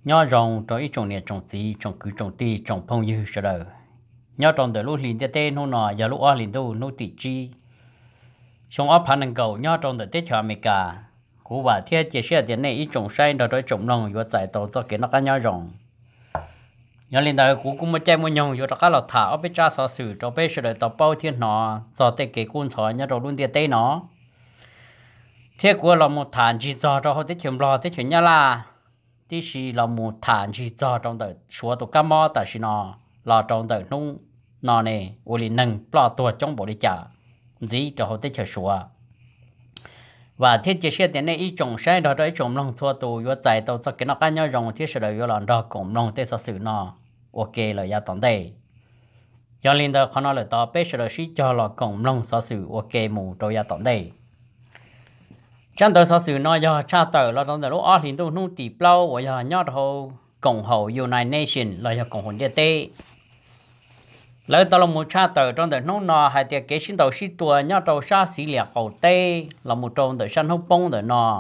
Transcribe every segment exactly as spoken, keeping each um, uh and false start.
nhớ rồng cho ít trồng nè trồng gì trồng cứ trồng ti trồng phong dư sợ đời nhớ trồng từ lúc liền tết tết nó nọ giờ lúc ở liền đâu nó tị chi xong ở phản năng cầu nhớ trồng từ tết cho America cú bà thiết chia sẻ tiền này ít trồng sai đó đối trồng nông vừa giải tàu cho cái nó cá nhớ rồng nhớ liền đời cú cũng mới chơi mua nhông vừa đó là thả ở bên cha sở sử cho bên sợ đời tàu bao thiên nọ cho tết cái cuốn sỏi nhớ trồng luôn tết tết nó thiết của là một thản chỉ cho cho họ tết chấm lo tết chuyện nhá là tí sĩ là một thản chỉ cho trong đời số tổ cá mò tại sĩ nó là trong đời nung nó này ô lì nâng lo tuổi trong bộ đi trả gì cho họ tới chờ số và thiết chế xe tiền này ý trồng sai đó đấy trồng lòng thua tù vô chạy tàu cho cái nó cá nhau rồng thiết sẽ đời vô lần đó cũng lòng tê sao xử nó ok là giá tổng đây do liên đó khó nói là tao bé sẽ đời sĩ cho là cũng lòng sao xử ok mù cho giá tổng đây trong đời sau sự nói do cha tờ là trong đời lúc ở hiện tôi nung tỷ bao và giờ nhớ hồ cộng hòa United Nations là do cộng hòa địa tây lời tao là một cha tờ trong đời nung nọ hay tiệc kế sinh đầu sĩ tua nhớ đầu sa sĩ liệt cầu tây là một trong đời sanh hốc bông đời nọ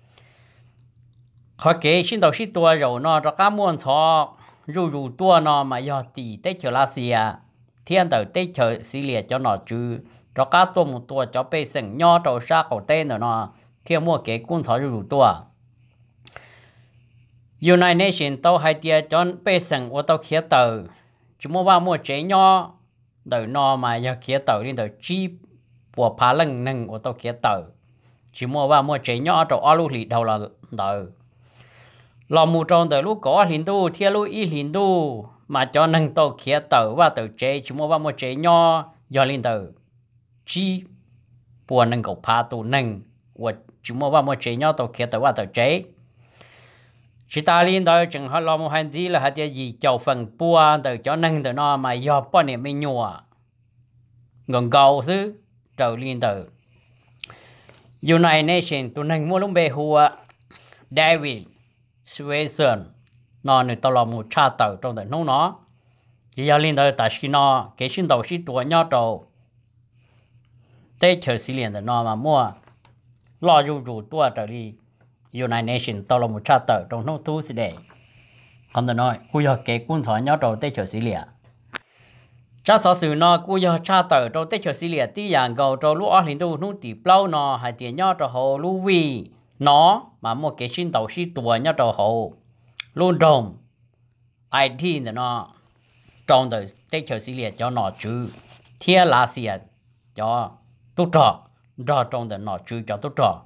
họ kế sinh đầu sĩ tua rồi nọ cho cá muôn thọ rù rù tua nọ mà do tỷ tây chờ la xia thiên đời tây chờ sĩ liệt cho nọ chứ cho cá tua một tua cho bê sừng nhớ đầu sa cầu tây nữa nọ theo mua cái cuốn sổ rủ tua United Nations tao hay tia chọn bê sừng của tao khía tờ chỉ mua ba mua chế nhỏ đời nọ mà giờ khía tờ đi đời chi của phá lưng nâng của tao khía tờ chỉ mua ba mua chế nhỏ trong áo lụt đầu là đời lò mù trong đời lúc có liền tu theo lúc y liền tu mà cho nâng tao khía tờ và tờ chế chỉ mua ba mua chế nhỏ giờ liền tờ chi của nâng cầu phá tu nâng của chúng mua vào một chế nhau tàu kia tàu vào tàu chế chỉ ta liên đó chừng họ lo một hành gì là hay gì chầu phần bua từ cho nâng từ nó mà do bao nhiêu mấy nhua gần cầu xứ trời liên từ United Nations tụi nâng mua lúc bề hùa David Swenson nó người tao lo một cha tàu trong đời nông nó thì giờ liên từ tại khi nó cái sinh đầu sĩ tuổi nhau tàu tết chờ xí liền từ nó mà mua lo rủ rủ tua trở đi United Nations tao là một cha tờ trong nông thu xí đề không thể nói cú giờ kế quân sỏi nhớ đầu tết chờ xí lìa cha sở sử nó cú giờ cha tờ trong tết chờ xí lìa tí dạng cầu trong lúa ở liền tu nông tỷ plau nó hay tiền nhớ trong hồ lúa vi nó mà một cái xin tàu xí tua nhớ trong hồ luôn đồng ai thi nó trong đời tết chờ xí lìa cho nó chứ thiên lá xìa cho tốt trọ ra trong đời nó chứ cho tốt trọ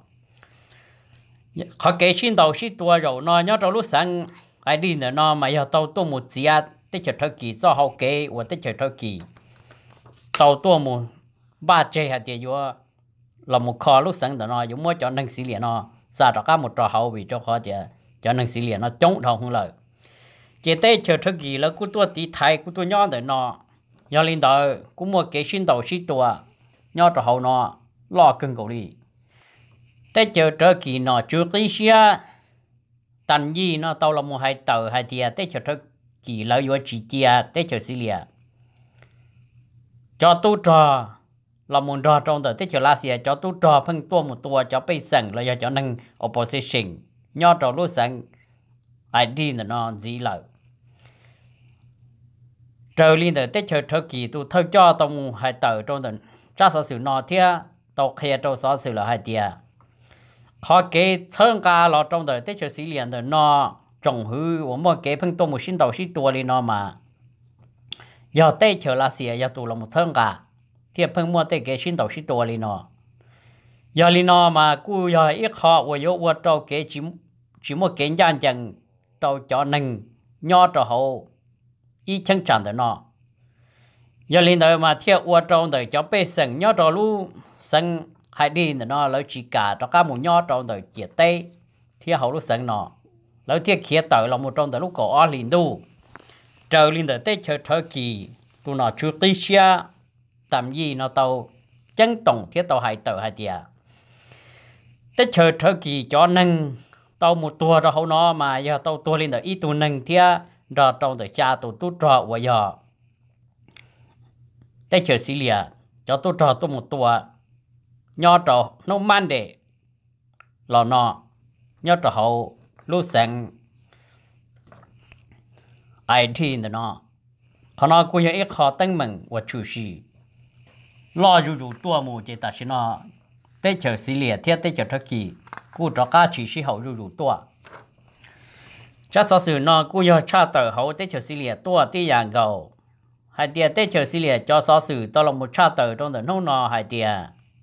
họ kể xin đầu xin tua rồi nó nhớ trong lúc sáng ai đi nữa nó mà giờ tàu tua một chia tết chờ thời kỳ do họ kể và tết chờ thời kỳ tàu tua một ba chế hạt tiền vô là một kho lúc sáng đó nó giống mỗi cho năng xí liền nó ra đó cả một trò hậu vì cho họ tiền cho năng xí liền nó chống thầu không lợi chỉ tết chờ thời kỳ là cứ tua tí thái cứ tua nhỏ rồi nó giờ lên đó cũng mua kể xin đầu xin tua nhỏ trò hậu nó lo cưng cầu đi tết chờ trở kỳ nó chưa tí xia tần gì nó tao là một hai tờ hai tia tết chờ trở kỳ lợi vô chỉ chia tết chờ xí lìa cho tu trò là một trò trong tờ tết chờ la xia cho tu trò phân tua một tua cho bây sẵn là do cho nâng opposition nhỏ trò lúc sẵn ai đi là nó dĩ lợi trời liên tờ tết chờ trở kỳ tu thơ cho tao một hai tờ trong tờ cha sở sử nó thia tao kia tao sở sử là hai tia họ kể thân ca là trong đời tết chờ xí liền đời nó trồng hư và mua kể phân tô một xin đầu xí tua đi nó mà giờ tết chờ là xìa giờ tụ là một thân ca thì phân mua tết kể xin đầu xí tua đi nó giờ đi nó mà cú giờ ít họ và yếu và trâu kể chỉ chỉ mua kể gian chẳng trâu cho nâng nho trâu hậu ít chân tràn đời nó giờ lên đời mà thiệt và trâu đời cho bê sừng nho trâu lu sừng hai đi nó lấy chỉ cả cho các một nhỏ trong đời chia tây thì hậu lúc sáng nó lấy thiết khía tới là một trong đời lúc có ở liền đu trời liền đời tết chơi thời kỳ tụi nó chưa tí xia tạm gì nó tàu chân tổng thiết tàu hai tờ hai tia tết chơi thời kỳ cho nâng tàu một tua rồi hậu nó mà giờ tàu tua lên đời ít tụ nâng thia rồi trong đời cha tụ tụ trọ và giờ tết chơi xí lìa cho tụ trọ tụ một tua nhỏ trò nó man để lò nọ nhỏ trò hậu lúc sáng ai thi nữa nó họ nói cô ấy khó tăng mình và chủ sĩ lo dù dù tua mù chỉ ta xin nó tết chờ xí liệt thiết tết chờ thất kỳ cô cho cá chỉ sĩ hậu dù dù tua chắc số sự nó cô yêu cha tờ hậu tết chờ xí liệt tua tí dạng gầu hai tia tết chờ xí liệt cho số sự đó là một cha tờ trong tờ nô nọ hai tia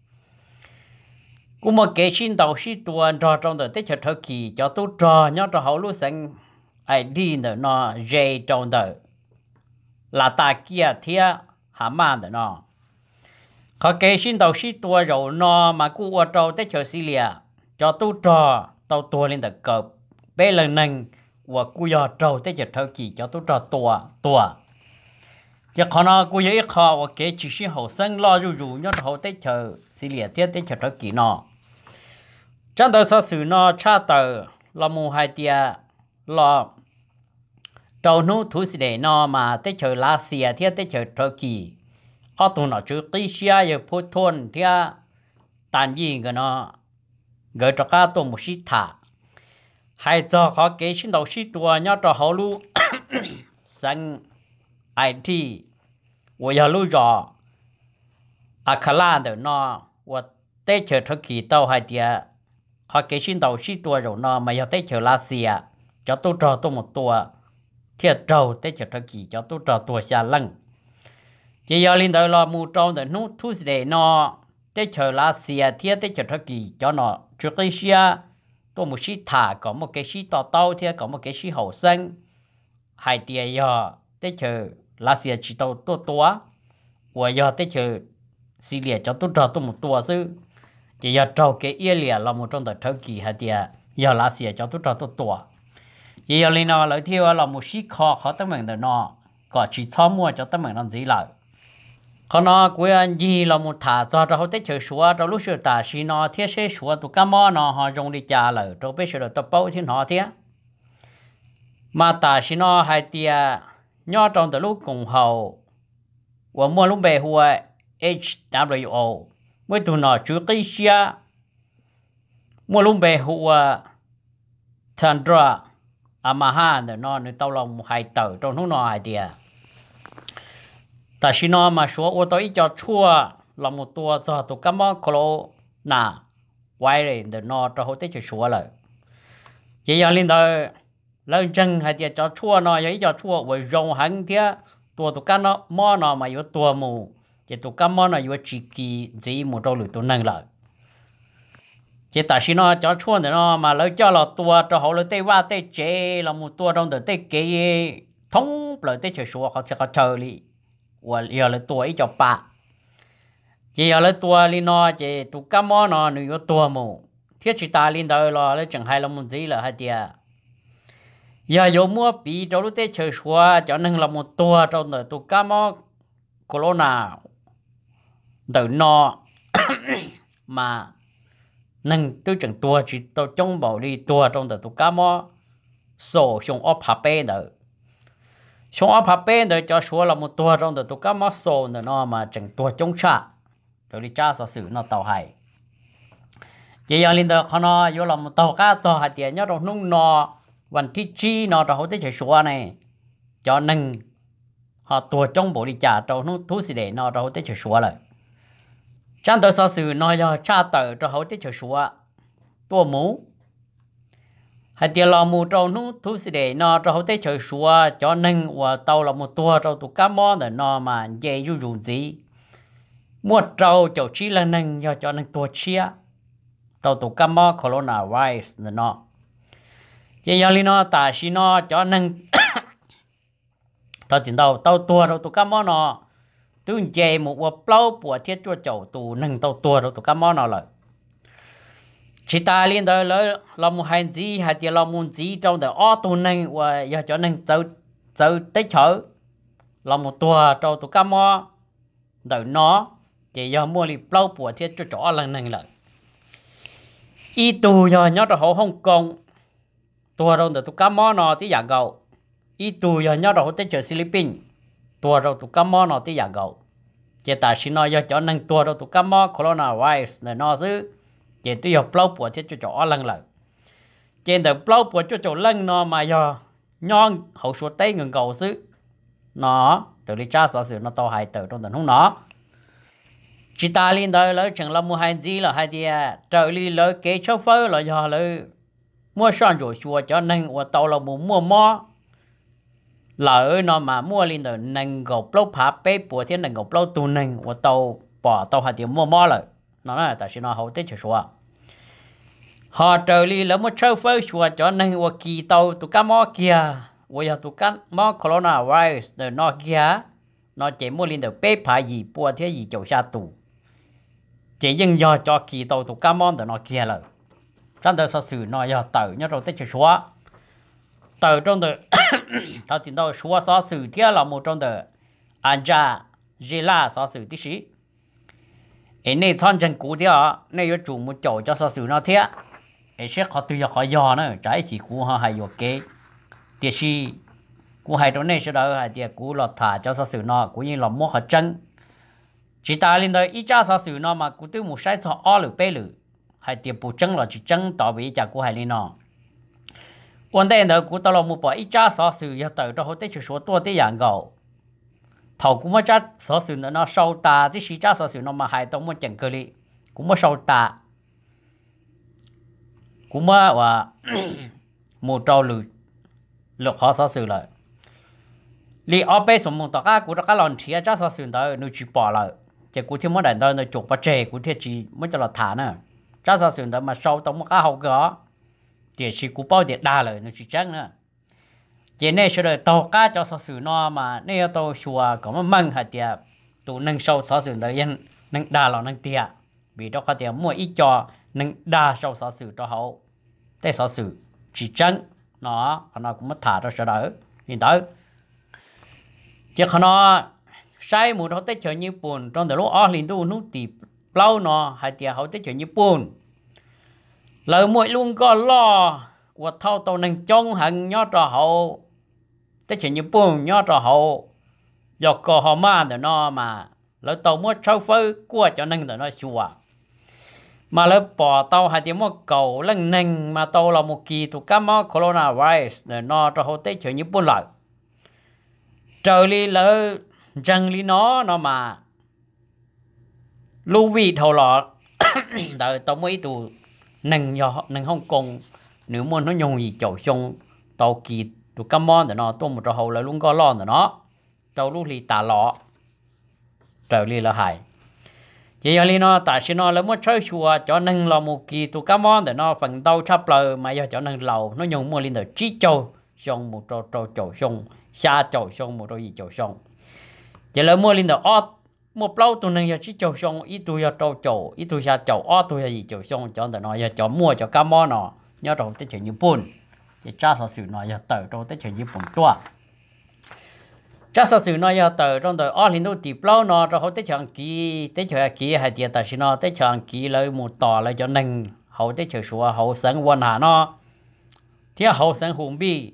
cô một cái xin đầu sĩ tua cho trong tờ tết chờ thất kỳ cho tôi trò nhớ cho hậu lúc sinh ai đi nữa nó dây trong tờ là ta kia thia hả mà nữa nó họ kể xin đầu sĩ tua rồi nó mà cô ở trong tết chờ xí liệt cho tôi trò tao tua lên tờ cọp bé lần nâng và cô giờ trâu tới giờ thâu kỳ cho tôi trò tua tua giờ họ nói cô giờ ít họ và kể chỉ xin hậu sinh lo rủ rủ nhớ hậu tới chờ xí liệt tiếp tới giờ thâu kỳ nó trong đó số sự nó cha tờ lo mù hai tia lo trâu nô thú sĩ để nó mà tới chờ lá xìa tiếp tới giờ thâu kỳ họ tụi nó chứ tí xia giờ phốt thôn thì tàn gì cái nó gửi cho các tôi một xí thả hai giờ họ kể xin đầu xí tua nhớ cho họ lu sang i tê và giờ lu rõ à khá là được nó và tết chờ thời kỳ tàu hai tia họ kể xin đầu xí tua rồi nó mà giờ tết chờ lá xìa cho tôi trò tôi một tua thiệt trâu tết chờ thời kỳ cho tôi trò tua xa lăng chỉ giờ linh đời lo mù trâu để nút thu để nó tết chờ lá xìa thiệt tết chờ thời kỳ cho nó trước khi xia tôi một xí thả có một cái xí to tàu thì có một cái xí hậu sinh hai tia giờ tết chờ lá xìa chỉ tàu to to và giờ tết chờ xí liệt cho tôi trò tôi một tua chứ chỉ giờ trâu cái ia liệt là một trong tờ thời kỳ hai tia giờ lá xìa cho tôi trò tôi tua chỉ giờ linh nó lợi theo là một xí khó khó tấm mình được nó có chỉ cho mua cho tấm mình làm gì lại họ nói quê anh gì là một thả cho cho họ tết chơi xóa cho lúc xưa ta xí nó thiết sẽ xóa tụ cá mò nó họ dùng đi trả lời cho bây giờ tập bao thì họ thiết mà ta xí nó hai tia nhỏ trong từ lúc cùng hậu và mua lúc về hùa H W O mới tụi nó chú cái xia mua lúc về hùa Chandra Amaha nữa nó nữa tao lòng hai tờ trong lúc nó hai tia ta xin nó mà số ô tô ít cho chua là một tua cho tụ cá mò colo nà quay rồi để nó cho hỗ trợ cho số lại chỉ giờ linh đời lên chân hay thì cho chua nó vậy cho chua với rong hẳn thế tua tụ cá nó mò nó mà yếu tua mù chỉ tụ cá mò nó yếu chỉ kỳ gì một trâu lưỡi tụ năng lại chỉ ta xin nó cho chua để nó mà lấy cho là tua cho họ lấy tê va tê chế là một tua trong đời tê kế thống lời tê cho số họ sẽ có chờ đi và giờ là tuổi cho bà chỉ giờ là tuổi li nó chỉ tụ cá mò nó nữa tuổi mù thiết chỉ ta linh đời lo lấy chẳng hay là một gì là hai tia giờ vô mua bị cho lúc tết chơi xóa cho nên là một tuổi trong đời tụ cá mò corona đời nó mà nên tôi chẳng tuổi chỉ tôi trong bảo đi tuổi trong đời tụ cá mò sổ xong ốp hà bê đời chúng ở phía bên đấy cho số là một tua trong đó tụ cá mò sổ nữa nó mà chẳng tua chống trả rồi đi tra sở sử nó tàu hải chỉ giờ linh đó nó vô là một tàu cá cho hai tiền nhớ trong nung nóวันที่ chi nó cho hỗ trợ chạy số này cho nên họ tua trong bộ đi trả trong nung thú sĩ để nó cho hỗ trợ chạy số lại trong đó sở sử nó cho tra tờ cho hỗ trợ chạy số tua mũ hai tia lò mù trâu nú thú sĩ để nó trâu hậu tế chơi xua cho nên và tàu là một tua trâu tụ cá mò để nó mà dễ du dù gì một trâu chậu chi là nâng do cho nên tua chia trâu tụ cá mò coronavirus để nó chỉ do li nó ta xí nó cho nên tao chỉ tàu tàu tua trâu tụ cá mò nó tôi dễ một vật lâu của thiết cho chậu tụ nâng tàu tua trâu tụ cá mò nó lại chỉ ta liên đời là là một hành gì hay thì là một gì trong đời ô tô này và giờ cho nên chơi chơi tới chợ là một tua trong tụ cá mò đời nó chỉ giờ mua li lâu của thiết cho chỗ lần này lại y tù giờ nhớ được họ Hồng Kông tua trong đời tụ cá mò nó tí giả gạo y tù giờ nhớ được họ tới chợ Philippines tua trong tụ cá mò nó tí giả gạo chỉ ta xin nói giờ cho nên tua trong tụ cá mò coronavirus này nó chứ chỉ tôi học lâu của thiết cho chỗ lần lại trên đời lâu của cho chỗ lần nó mà giờ nhon hậu số tây ngừng cầu xứ nó từ đi cha sở sử nó to hai tờ trong tận không nó chỉ ta liên đời lấy chẳng là mua hai gì là hai đi trợ lý lấy kế cho phơi là do lấy mua sản rồi xua cho nên và tàu là muốn mua mò lỡ nó mà mua liên đời nên gộp lâu phá bế bùa thiên nên gộp lâu tu nên và tàu bỏ tàu hai tiền mua mò lại nó nói là tại sao nó hậu tết cho xua họ trợ lý lấy một chơi phơi xua cho nên và kỳ tàu tụ cá mò kia và giờ tụ cá mò corona virus đời nó kia nó chỉ mua liên đời bế phá gì bùa thiên gì chỗ xa tụ chỉ dừng do cho kỳ tàu tụ cá mò đời nó kia rồi trong đời sau sử nó giờ tự nhớ rồi tết cho xua tự trong đời thao tiền đâu xua sau sử kia là một trong đời anh cha Zila sau sử tí sĩ ấy này thon chân cũ thế à này có chủ một chỗ cho sau sử nó thế ấy sẽ khó từ khó giò nữa trái chỉ cũ họ hay vô kế tí sĩ cũ hay chỗ này sẽ đỡ hay tí cũ lọt thả cho sau sử nó cũ như là mua họ chân chỉ ta lên đời ít cha sau sử nó mà cũ tư một sai cho o lử bê lử hay tiệp bù chân là chỉ chân tỏ vì chả của hai linh nó vấn đề đó của tao là một bộ ít cha sở sự giờ tới đó hỗ trợ số tua tới dạng gạo thầu cũng mới cha sở sự nó nó sâu ta tí sĩ cha sở sự nó mà hai tông mới chẳng cơ li cũng mới sâu ta cũng mới và một trâu lử lược khó sở sự lại li ở bên số một tao cá của tao cá lòn chia cha sở sự đó nó chỉ bỏ lại chỉ của thiên mới đại đó nó chụp bắt chè của thiên chỉ mới cho là thả nữa cha sao xuyên đó mà sâu tông một cái hậu gõ thì chỉ cú bao tiền đa rồi nó chỉ chắc nữa chỉ nên sẽ được tàu cá cho sao xuyên nó mà nếu tàu xua có mà măng hạt tiệp tụ nâng sâu sao xuyên đó yên nâng đa là nâng tiệp vì đó có tiền mua ít cho nâng đa sâu sao xuyên cho hậu thế sao xuyên chỉ chắc nó nó cũng mất thả cho sẽ đỡ nhìn tới chứ không nó sai một họ tới chơi như buồn trong thời lúc ở liền tu nút tì lâu nó hai tia họ tới chơi như buồn lời mỗi luôn có lo và thâu tàu nâng trong hàng nhớ trò hậu tới chơi như buồn nhớ trò hậu do có họ ma để nó mà lỡ tàu mua trâu phơi qua cho nâng để nó xua mà lỡ bỏ tàu hai tia mua cầu lần nâng mà tàu là một kỳ tụ cá mò corona virus để nó cho họ tới chơi như buồn lại trời đi lỡ răng lý nó nó mà lưu vị thầu lọ đợi tao mới tụ nâng nhỏ nâng Hồng Kông nếu muốn nó nhung gì chậu sông tàu kỳ tụ cam mon để nó tôm một trò hậu là luôn có lon để nó tàu lưu lì tà lọ trời li là hại chỉ là li nó tại sao nó lấy một chơi chùa cho nâng là một kỳ tụ cam mon để nó phần tàu chắp lời mà giờ cho nâng lầu nó nhung mua lên được trí châu sông một trò trò chậu sông xa chậu sông một trò gì chậu sông chỉ là mua lên được ót một lâu tụi này giờ chỉ chậu xong ít tuổi giờ trâu chậu ít tuổi giờ chậu ót tuổi giờ gì chậu xong cho tụi nó giờ cho mua cho cá mò nó nhớ đầu tới chuyện như buồn thì cha sao sự nó giờ tới đâu tới chuyện như buồn tua cha sao sự nó giờ tới trong đời ót lên đâu tìm lâu nó cho họ tới chuyện kỹ tới chuyện kỹ hay tiền tài nó tới chuyện kỹ lấy một tòa lấy cho nâng hậu tới chuyện số hậu sáng quan hà nó thì hậu sáng hùng bi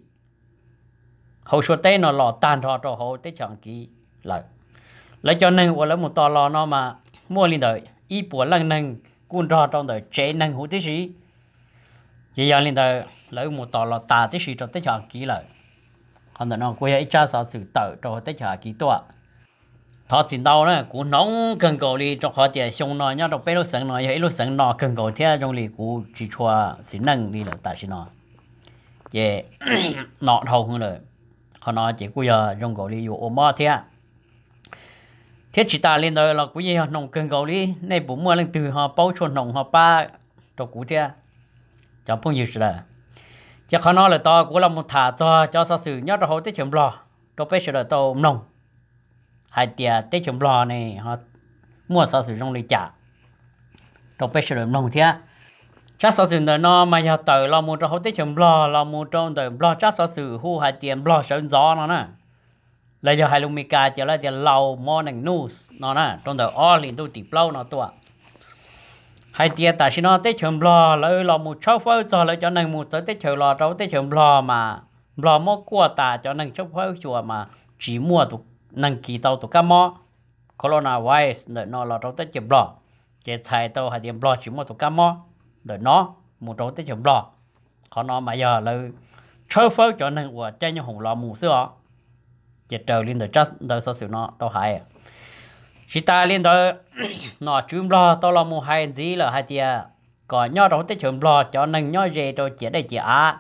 hậu số tây nó lọt tan cho cho hậu tới chuyện kỹ lại lấy cho nên và lấy một tòa lò nó mà mua lên đời y bùa lần nâng cuốn ra trong đời chế nâng hữu tí sĩ chỉ giờ lên đời lấy một tòa lò tà tí sĩ cho tới chọn kỹ lại còn đời nó quay ấy cha sao sự tự cho tới chọn kỹ tọa thọ chỉ đâu nữa cũng nóng cần cầu đi cho họ chỉ xong nó nhá đọc bé lúc sáng nó ấy lúc sáng nó cần cầu theo trong lì cũng chỉ cho xin nâng đi là tại sao nó về nọ thầu hơn rồi họ nói chỉ bây giờ trong cầu đi ôm mơ theo thế chỉ ta lên đời là cái gì nông cần cầu đi này bố mua lên từ họ bao chuồn nông họ ba cho cũ thế cho phong nhiêu rồi chắc họ nói là to cũng là một thả cho cho sao sự nhớ cho họ tới chấm lò cho bây giờ là tàu nông hai tia tới chấm lò này họ mua sao sự trong lịch trả cho bây giờ là nông thế chắc sao sự đời nó mà giờ tới là một cho họ tới chấm lò là một trong đời lò chắc sao sự hu hai tia lò sơn gió nó nè lấy giờ hai lùng mica chỉ là tiền lầu morning news nó nè trong đời all in tôi tìm lâu nó tua hai tia tại sao nó tới chấm lò lấy lò một chốc phơi cho lấy cho nên một tới tới chấm lò đâu tới chấm lò mà lò mua qua ta cho nên chốc phơi chùa mà chỉ mua tụ năng kỳ tàu tụ cá mò corona virus đợi nó là đâu tới chấm lò chỉ xài tàu hai tiền lò chỉ mua tụ cá mò đợi nó một đâu tới chấm lò họ nó mà giờ lấy chơi phơi cho nên của chơi như hùng lò mù xưa chỉ trời lên đời chắc đời sao xỉu nó tao hay chỉ ta lên đời nó chùm lo tao lo mù hay gì là hay tiệt còn nhớ đâu tới chùm lo cho nên nhớ về rồi chỉ để chỉ á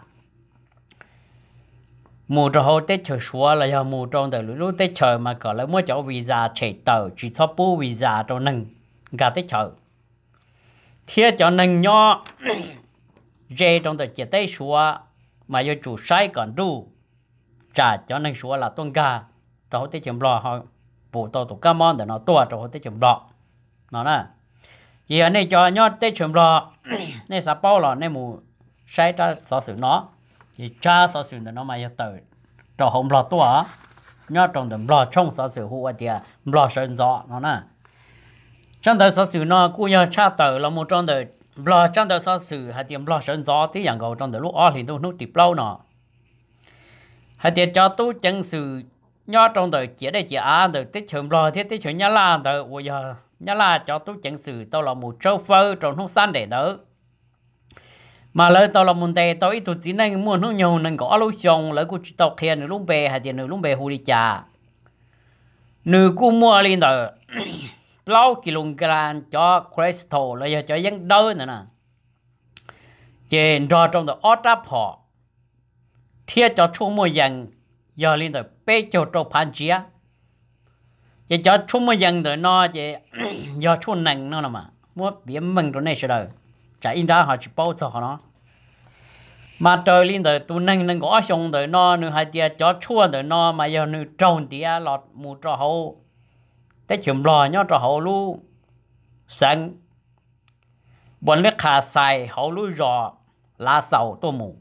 mù cho hậu tết chờ xóa là do mù trong đời lúc tết chờ mà có lại mua chỗ visa chạy tàu chỉ cho bù visa cho nên cả tết chờ thiết cho nên nhớ về trong đời chỉ tết xóa mà do chủ sai còn đủ trả cho nên xóa là tôn gà cho hậu tết chùm lo họ bộ tàu tụ cam on để nó tua cho hậu tết chùm lo nó nè vì ở đây cho nhớ tết chùm lo nên sao bao là nên mù sai ta sợ sự nó thì cha sợ sự nó mà tới cho hôm lo tua nhớ trong đầm lo trong sợ sự hụt thì lo sơn gió nó nè trong đời sợ sự nó cũng nhớ cha tới là một trong đời lo trong đời sợ sự hay tiệm lo sơn gió thì dạng cầu trong đời lúc ở thì tôi nút tiếp lâu nó hay tiệm cho tôi chân sự nhớ trong đời chỉ để chỉ á đời tích chấm lo thiết tích chấm nhớ là đời bây giờ nhớ là cho tôi chân sự tôi là một châu phơ trong không san để đỡ mà lời tao là một đề tao ít tụi chỉ nên muốn nó nhiều nên có lối chồng lời của tao kia nửa lúc bè hay tiền nửa lúc bè hù đi chả nửa cu mua lên đó lâu kg cho crystal là cho dân đỡ nữa nè trên rồi trong đó ót áp họ thiết cho chung mua dân giờ lên đó bé cho trâu pan chia chỉ cho chung mua dân rồi nó chỉ giờ chung nặng nó mà mua biển mừng rồi này sẽ đời chả in ra họ chỉ bao cho họ nó mà trời lên đời tu nâng nâng có xong đời nó nữa hai tia chó chua đời nó mà giờ nữa trồng tia lọt mù trò hậu tới chùm lò nhớ trò hậu lu sáng bọn nước khà xài hậu lu rò lá sầu tô mù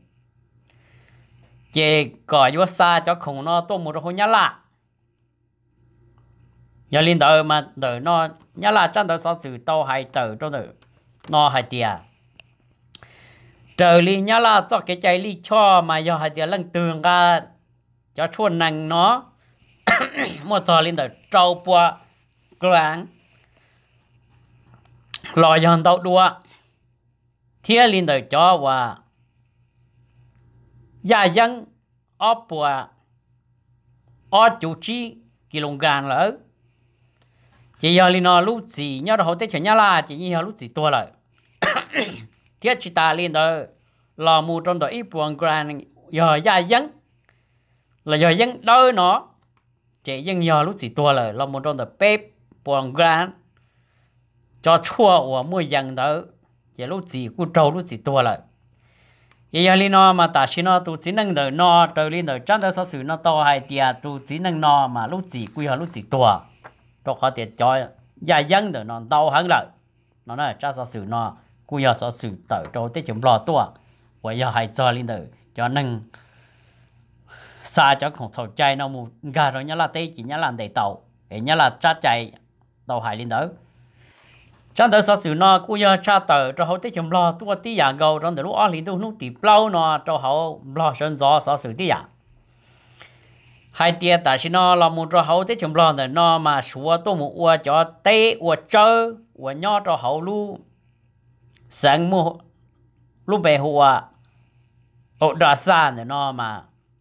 chê cỏ vô xa cho khủng nó tô mù rồi nhá lạ giờ lên đời mà đời nó nhá lạ trong đời sao sự tao hay đời trong đời nó hai tia trời li nhá là cho cái trái li cho mà giờ hai tia lần tường ra cho chuồn nằng nó một giờ lên đời trâu bùa quảng lò giòn tàu đua thiết lên đời cho và gia dân ốp bùa ốp chủ trí kg lỡ chỉ giờ li nó lúc gì nhớ đâu tới chuyện nhá là chỉ như lúc gì tua lại thiết chỉ ta lên đó lò mù trong đó ít buồn grand giờ gia dân là giờ dân đôi nó chỉ dân giờ lúc gì tua lại lò mù trong đó bếp buồn grand cho chua của mua dân đó giờ lúc gì cũng trâu lúc gì tua lại giờ lên nó mà ta xin nó tu chỉ năng đời nó trời lên đời chắc đó sao sự nó to hay tiệt tu chỉ năng nó mà lúc gì quy họ lúc gì tua cho họ tiệt cho gia dân đời nó đau hơn lại nó nói chắc sao sự nó cú giờ sao sự tự cho tới chấm lo tua vậy giờ hay cho lên đời cho nên xa cho không thầu chạy nó một gà rồi nhá là tê chỉ nhá là để tàu để nhá là cha chạy tàu hải lên đó trong đời sao sự nó cú giờ cha tự cho họ tới chấm lo tua tí giả gầu trong đời lúc ở liền tôi lúc tí lâu nó cho họ lo sơn gió sao sự tí giả hai tia tại sao nó là một cho họ tới chấm lo rồi nó mà xua tôi một ua cho tê ua chơi ua nhỏ cho họ luôn sáng mua lúc về hùa ở đó xa nữa nó mà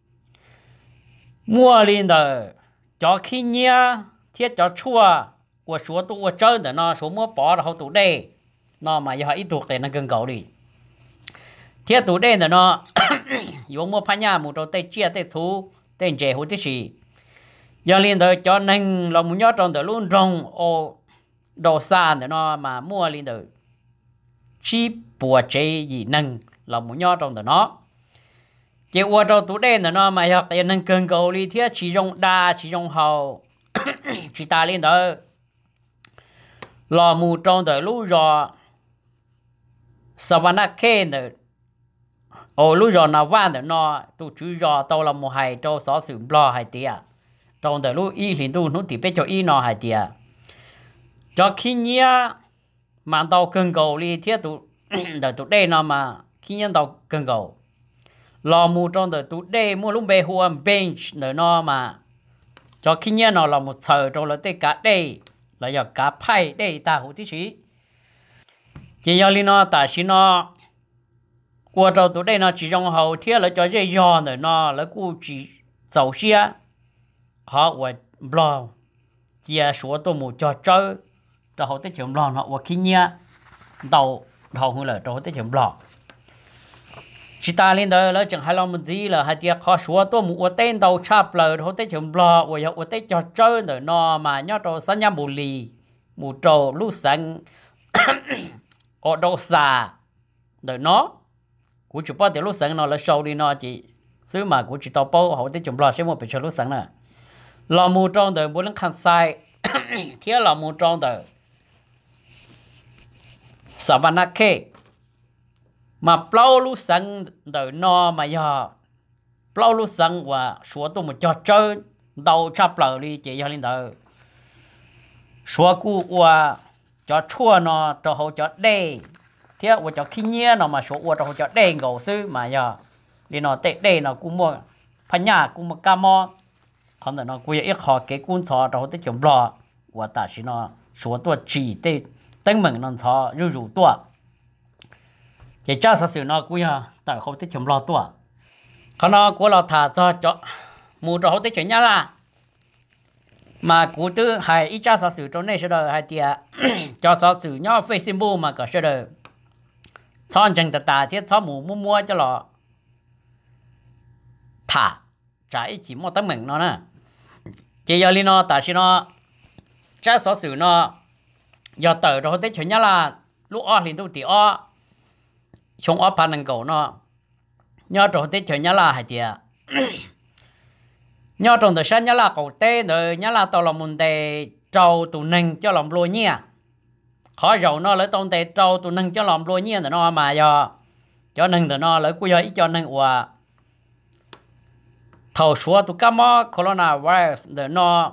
mua lên đời cho khi nhia thiết cho chua của số tụ của chơi để nó số mua bỏ là hậu tụ đây nó mà giờ ít tụ tiền nó gần cầu đi thiết tụ đây để nó dùng mua phá nhà một đầu tay chia tay số tên trẻ hữu tí gì giờ lên đời cho nên là muốn nhớ trong đời luôn rong ô đồ xa để nó mà mua lên đời chi bùa chế gì nâng là muốn nhớ trong đời nó chỉ qua đầu tủ đen là nó mà học tiền nâng cần cầu đi thiết chỉ dùng đa chỉ dùng hậu chỉ ta lên đó lò mù trong đời lũ rò savannah kê nữa ồ lũ rò nào van nữa nó tụ chú rò tao là một hai cho xóa sự lo hai tia trong đời lũ y thì tụ nó thì biết cho y nó hai tia cho khi nhia mà tao cần cầu đi thiết tụ đời tụ đen nó mà khi nhân tao cần cầu lò mù trong đời tụ đê mua lúc bê hùa bench nữa nó mà cho khi nhớ nó là một thời trong là tê cả đây là giờ cả phai đây ta hữu tí sĩ chỉ do li nó ta xin nó qua trâu tụi đây nó chỉ trong hậu thiết là cho dây giòn rồi nó là cô chỉ dầu xe họ qua blo chia số tôi một cho chơi cho họ tới chuyện blo họ qua khi nhia đầu đầu hơn là cho tới chuyện blo chỉ ta lên đó là chẳng hay làm một gì là hai tiệc họ số tôi một tên đầu chắp lời họ tới chuyện blo qua họ tới cho chơi rồi nó mà nhớ trâu sáng nhá bù lì một trâu lúc sáng ở đâu xa rồi nó của chụp bao tiền lúc sáng nó là sâu đi nó chỉ xứ mà của chị tao bao họ tới chụp lo xem một bị cho lúc sáng nè lo mua trong đời muốn khăn sai thiếu lo mua trong đời sao mà nát kê mà bao lúc sáng đời nó mà giờ bao lúc sáng và số tôi một trò chơi đầu chắp lời đi chị cho lên đời số cũ và cho chua nó cho họ cho đây thế và cho khi nhia nó mà số và cho họ cho đây ngầu sư mà giờ đi nó tệ đây nó cũng mua phải nhà cũng mua cam mo còn nó cũng ít họ cái cuốn sò cho họ tới chấm lò và ta chỉ nó số tuổi chỉ tê tăng mừng nó sò rủ rủ tuổi chỉ cha sự nó cũng ya tại họ tới chấm lò tuổi còn nó của nó thả cho cho mua cho họ tới chấm nhá là mà cụ tư hay ít cha sự trong này sẽ đời hay tiệt cho sở sự nhau Facebook mà có sẽ đời son chân ta ta thiết số mù mua mua cho lọ thả trái chỉ một tấm mệnh nó nè chỉ giờ li nó ta chỉ nó cha sở sự nó giờ tới rồi tới chuyện nhá là lúc ở liền tôi thì ở trong ở pan năng cầu nó nhớ rồi tới chuyện nhá là hay tiệt nhớ trong đời sáng nhớ là cầu tê rồi nhớ là tao làm một đề trâu tụ nâng cho làm lúa nhia khó rồi nó lấy tông tê trâu tụ nâng cho làm lúa nhia rồi nó mà giờ cho nâng rồi nó lấy cuối giờ ít cho nâng và thầu số tụ cá mò corona virus rồi nó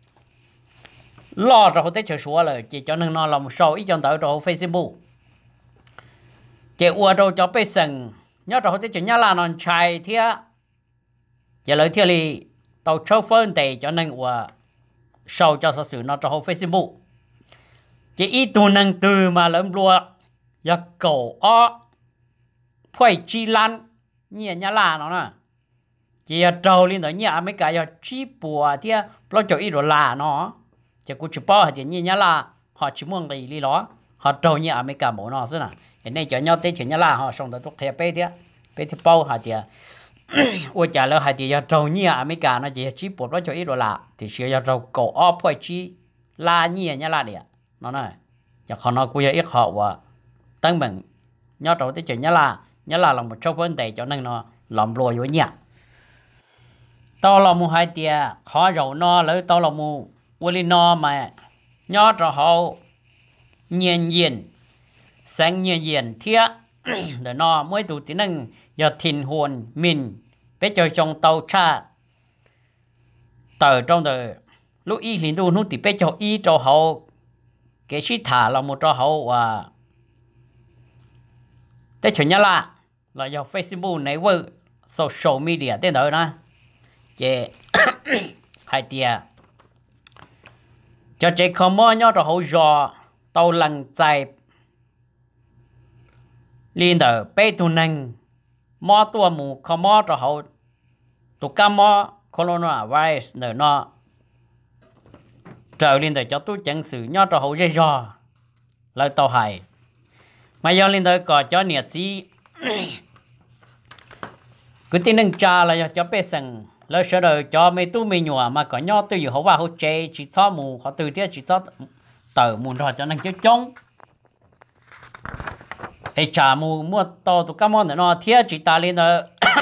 lo rồi tới chơi số rồi chỉ cho nâng nó làm sâu ít cho tới rồi Facebook chỉ qua rồi cho bây sừng nhớ rồi tới chơi nhớ là nó chạy thế chỉ lấy thế li tàu châu phân để cho nên và sau cho sự sự nó cho họ Facebook chỉ ít tu năng từ mà lớn lúa và cổ ó phải chi lan nhẹ nhá là nó nè chỉ trâu lên đó nhẹ mấy cái chi bùa thì nó cho ít đồ là nó chỉ cũng chỉ bao thì nhẹ nhá là họ chỉ muốn gì đi đó họ trâu nhẹ mấy cái mỏ nó thế nào hiện nay cho nhau tới chuyện nhá là họ xong đó tốt theo bé thế bé thì bao họ thì ôi chả lỡ hai thì giờ trâu nhia mấy cả nó chỉ chỉ bột nó cho ít đồ lạ thì sửa giờ trâu cổ ốp phải chi la nhia nhá la địa nó này giờ họ nói cũng ít họ và tăng bằng nhớ trâu tới chuyện nhá la nhá la là một số vấn đề cho nên nó làm lùi với nhia tao là một hai tia khó rồi nó lấy tao là một uli nó mà nhớ trâu họ nhiên nhiên sáng nhiên nhiên thiệt để nó mới đủ chỉ năng giờ thìn hồn mình bé chơi trong tàu cha tờ trong đời lúc y liền đâu nút thì bé cho y cho hậu cái sĩ thả là một cho hậu và cái chuyện nhá là là giờ Facebook này với social media tên đó nè chế hai tia cho chế không mơ nhau cho hậu dò tàu lần dài liên đời bé tu năng mò tua mù không mò cho hậu tụ cá mò corona virus nữa nó trở liên đời cho tôi chẳng xử nhau cho hậu dây dò lời tàu hài mà do liên đời có cho nhiệt gì cứ tin nâng cha là cho bé sừng lời sợ đời cho mấy tu mấy nhùa mà có nhau từ hậu vào hậu chế chỉ xóa mù họ từ tiết chỉ xóa tờ mù rồi cho nên chứ chống hay trả mù mua to tụ cá món nó thiết chỉ ta lên đó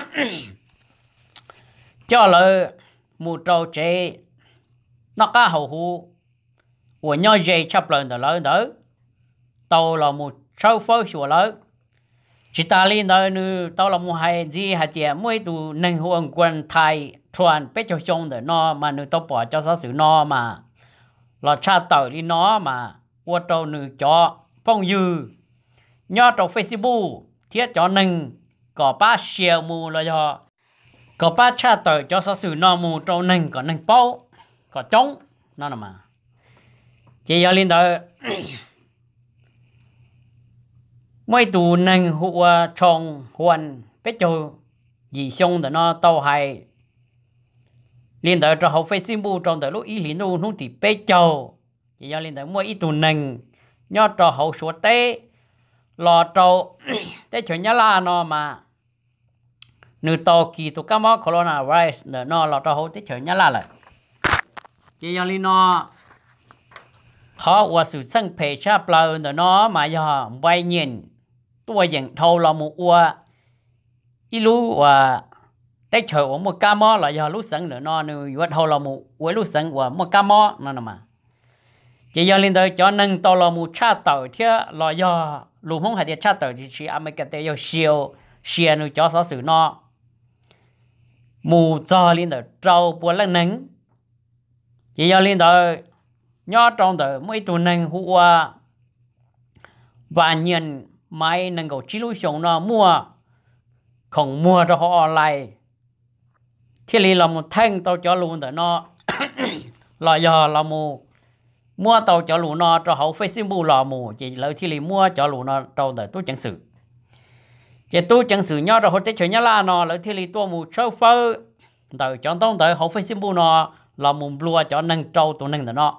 cho là mù trâu chế nó cá hậu hu của nhau dây chấp lên đó lớn đó tàu là một sáu phơi sủa lớn chỉ ta lên đó nữa tàu là một hai gì hai tiền mỗi tụ nâng huống quân Thái thuần bé cho xong đó nó mà nữa tàu bỏ cho sáu sự nó mà là cha tàu đi nó mà qua tàu nữa cho phong dư nhớ trong Facebook thiết cho nâng có ba share mù là do có ba cha tờ cho số sự nó mù trong nâng có nâng bao có trống nó là mà chỉ giờ lên đó mỗi tù nâng hụa tròn huân biết cho gì xong để nó tàu hay liên tới cho học Facebook bu trong tới lúc ý lý nu nu thì biết cho chỉ do liên tới mỗi ít tù nâng nhớ cho hậu số tế lò trâu tế chuyện nhá la nó mà nữ tàu kỳ tụ cá mó coronavirus để nó lò trâu hậu tế chuyện nhá la lại chỉ do liên nó họว่าสื่อสั่งเพจชาปลาเนเนาะมาย่อใบเย็นตัวอย่างเท่าเราหมู่ว่าอีรู้ว่าได้เฉยว่ามัวกามอละย่อรู้สังเนเนาะนึว่าเท่าเราหมู่ว่ารู้สังว่ามัวกามอนั่นน่ะมาจะย่อลินเดอจอนึงตอเราหมู่ชาเต่าเที่ยละย่อลูกห้องหาเดียชาเต่าที่ชีอเมริกาเตยเชียวเชียนึจอสอสื่อเนาะหมู่จอลินเดอเจ้าปวดละนึงจะย่อลินเดอnhớ trong đời mấy tụi nâng hùa và nhìn máy nâng cầu chỉ lưu sống nó mua không mua cho họ lại thì lý là một thanh tao cho luôn để nó là giờ là một mua tao cho luôn nó cho họ Facebook là một chỉ lợi thì lý mua cho luôn nó trong đời tôi chẳng xử chỉ tôi chẳng xử nhớ cho họ tới chơi nhớ là nó lợi thì lý tôi một số phơ đời cho tao đời họ Facebook nó là một lúa cho nâng trâu tụi nâng để nó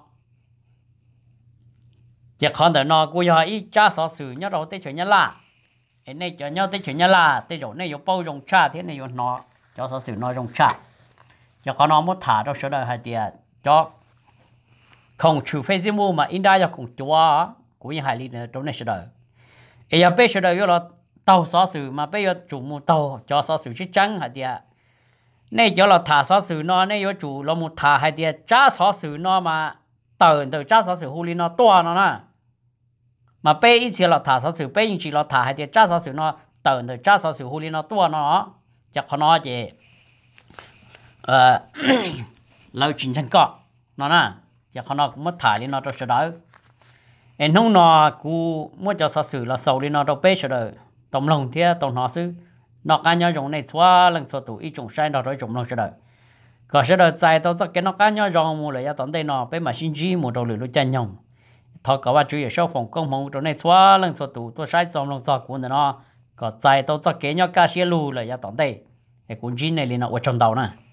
giờ con đời nó cô giờ ít cha sở sử nhớ đâu tới chuyện nhớ là cái này cho nhớ tới chuyện nhớ là tới rồi này có bao dùng cha thế này nó cho sở sử nó dùng cha giờ con nó muốn thả đâu số đời hai tiền cho không trừ Facebook mà in ra cho cùng chúa cũng như hai ly nữa trong này số đời bây giờ bây số đời là tàu sở sử mà bây giờ chủ một tàu cho sở sử chứ trắng hai tiền này cho là thả sở sử nó này có chủ là một thả hai tiền cha sở sử nó mà tờ từ cha sở sử huli nó to nó nè mà bây ít chỉ là thả sở sử bây chỉ là thả hay thì cha sở sử nó tờ từ cha sở sử huli nó to nó chắc họ nói gì ờ lâu trình chân cọ nó nè chắc họ nói cũng mất thả đi nó cho đó em không nó cú muốn cho sở sử là sầu đi nó đâu bây giờ đời tổng lòng thế tổng nó sư nó cá nhau dùng này xóa lần số tuổi ít trồng sai nó rồi trồng lòng cho đời có sẽ đợi dài tao chắc cái nó cá nhau rong mua lại ya tận đây nó bên mà xin chi một đầu lưỡi nó chân nhông thôi có ba chú ý sau phòng công phòng chỗ này xóa lần số tụ tôi sai xong lòng giọt cuốn nó có dài tao chắc cái nhau cá xe lù lại ya tận đây cái cuốn jean này liền nó ở trong đầu nè